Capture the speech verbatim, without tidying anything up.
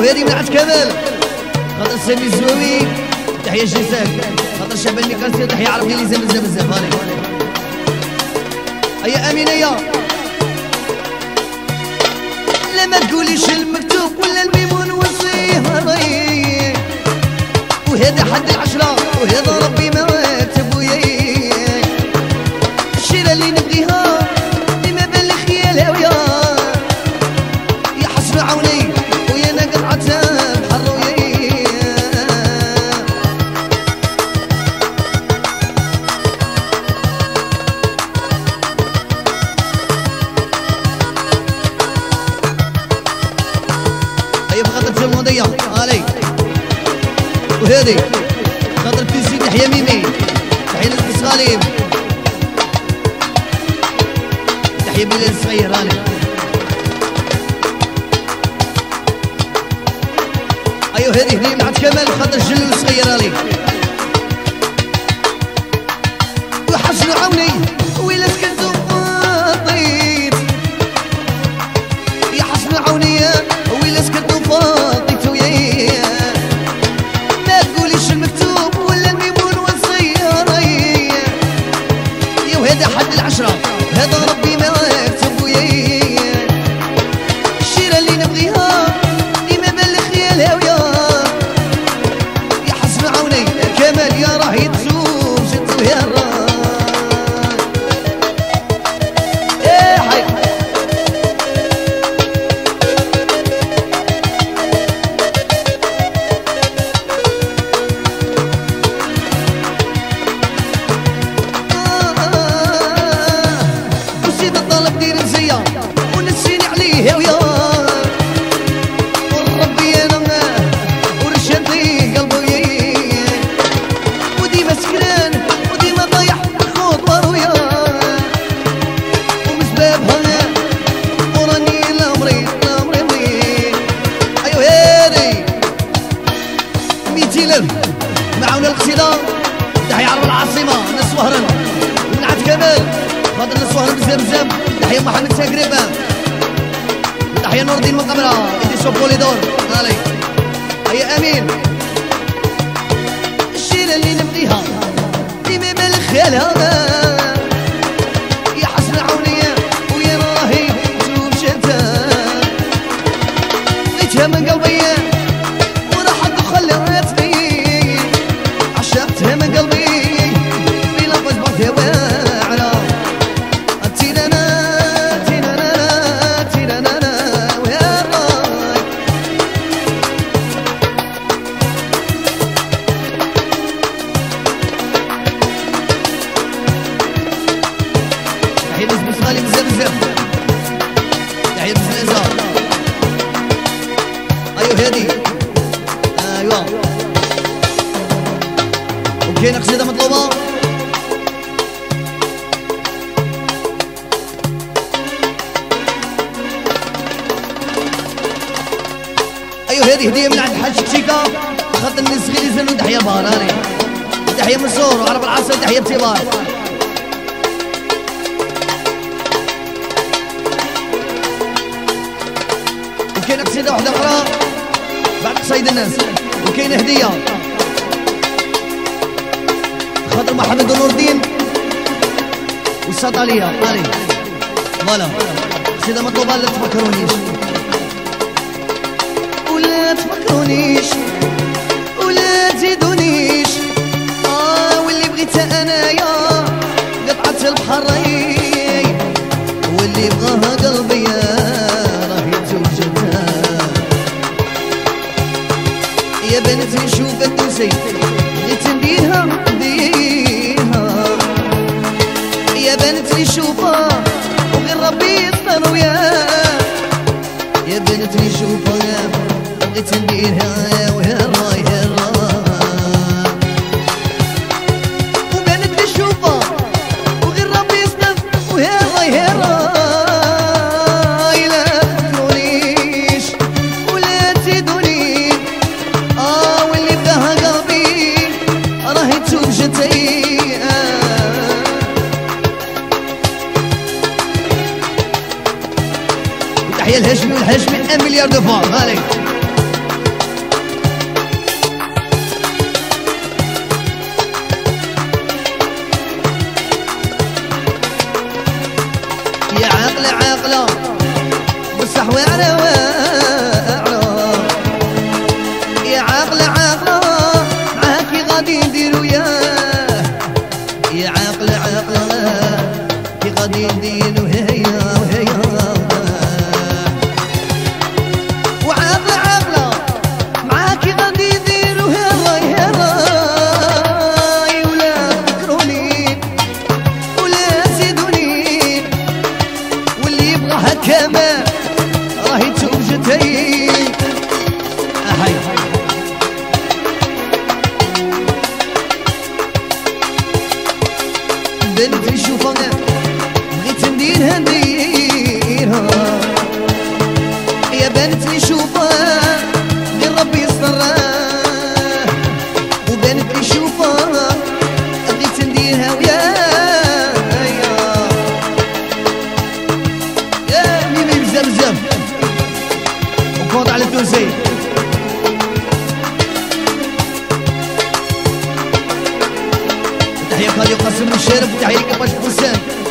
وهذه من عند كمال خاطر سامي الزواوي تحية جيساك خاطر شعبان اللي كان تحية عربي اللي زاد بزاف بزاف هاني هيا امينه يا لا ما تقوليش المكتوب ولا الميمون وصيه رايي وهذا حد العشرة وهذا ربي ما كتب وياي الشيرة اللي نبغيها ديما بان لي خيالها ويا يا حسن عوني ويا انا قطعتها بحر وياي هيا بخاطر تلمودية علي وهذه خاطر تيسي تحيا ميمي تحيا للبس غاليب تحيا بلال الصغير راني ايوه هذه هني من عند كمال خاطر جلو الصغير راني وحسنوا عوني ويلا سكنتو فاضيت يا حسنوا عوني ويلا سكنتو فاضيت ويايا هذا حد العشرة هذا ربي ما كتب وياي الشيرة اللي نبغيها ديما بان لي خيالها ويا يا حسن عوني يا كمال يا راهي تزوج انت ويا الراي ايه حي ونسيني عليه ويا وربي انا ورشد لي قلبي وياي وديما سكران وديما ضايع خطر ويا ومسبابها وراني لامري لامري ضيق ايوا هادي ميتين الف معاونا القصيده تحية عرب العاصمه ناس وهران من عند كمال خاطر ناس وهران بزاف بزاف تحية محمد ساكريبه تحية نور الدين من قمرة إدي شوف بوليدور علي هيا أمين الشيلة اللي نبغيها ديما بان لي خيالها يا حسن عونية ويا راهي تشوف شتا لقيتها من قلبي وراحت وخلاتني عشقتها من قلبي بلا فوز بغيتها واعرة تينا بزاف بزاف تحية بزنازة ايوا هادي ايوا وكاينة قصيدة مطلوبة ايوا هادي هدية من عند حاج شيكا خاطر الناس غير يزنوا تحية باراني تحية من الزور وعرب العصر تحية بتيبار وكاينه قصيده واحده اخرى بعد قصايد الناس وكاينه هديه خاطر محمد ونور الدين والسطاليه علي فوالا قصيده مطلوبه لا تفكرونيش ولا تفكرونيش ولا تزيدونيش اه واللي بغيتها انايا قطعه البحر واللي بغاها قلبي يا بنت نشوف الدوسي بغيت نديرها نديرها يا بنت نشوفها وغير ربي يستر وياه يا بنت نشوفها بغيت نديرها ويا الراي يا الراي وبنت نشوفها وغير ربي يستر ويا الراي يا الراي تحية الهاشمي والهاشمي ان مليار دو فار هالي واعلى واعلى يا عاقلة عاقلة معاكي غادي نديرو ياه يا عاقلة عاقلة كي غادي نديرو هيا وهيا وعاقلة عاقلة معاكي غادي نديرو هيا هيا ولا فكروني ولا زيدوني واللي يبغاها كمان راهي توجتي احي بنتي شوفها بغيت نديرها نديرها يا بنتي شوفها غير ربي يسترها وبنتي شوفها بغيت نديرها ويا يا ميمي بزاف بزاف وكونت على التونسي تحية خالي قاسم الشارب وتحية كباش بوسام